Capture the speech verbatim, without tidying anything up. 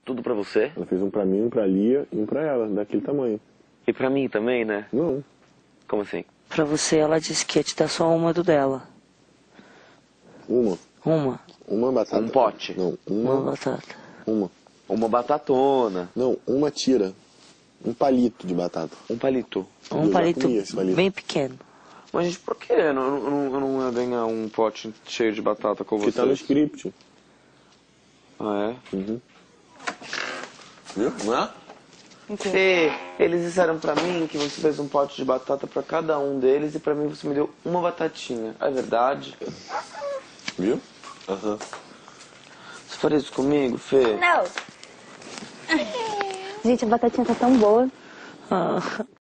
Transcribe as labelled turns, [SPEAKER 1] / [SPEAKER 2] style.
[SPEAKER 1] Tudo pra você?
[SPEAKER 2] Ela fez um pra mim, um pra Lia e um pra ela, daquele tamanho.
[SPEAKER 1] E pra mim também, né?
[SPEAKER 2] Não.
[SPEAKER 1] Como assim?
[SPEAKER 3] Pra você, ela disse que ia te dar só uma do dela.
[SPEAKER 2] Uma.
[SPEAKER 3] Uma?
[SPEAKER 2] Uma batata.
[SPEAKER 1] Um pote?
[SPEAKER 2] Não, uma.
[SPEAKER 3] Uma batata.
[SPEAKER 2] Uma.
[SPEAKER 1] Uma batatona.
[SPEAKER 2] Não, uma tira. Um palito de batata.
[SPEAKER 1] Um palito.
[SPEAKER 3] Um
[SPEAKER 2] Eu já
[SPEAKER 3] palito
[SPEAKER 2] comi esse palito.
[SPEAKER 3] bem pequeno.
[SPEAKER 1] Mas, gente, por que eu não, eu não, eu não ia ganhar um pote cheio de batata com
[SPEAKER 2] Porque
[SPEAKER 1] vocês?
[SPEAKER 2] tá no script.
[SPEAKER 1] Ah, é?
[SPEAKER 2] Uhum.
[SPEAKER 1] Viu? Não é? Fê, eles disseram pra mim que você fez um pote de batata pra cada um deles e pra mim você me deu uma batatinha. É verdade?
[SPEAKER 2] Viu? Aham. Uhum.
[SPEAKER 1] Você faria isso comigo, Fê?
[SPEAKER 4] Não. Gente, a batatinha tá tão boa.
[SPEAKER 3] Ah,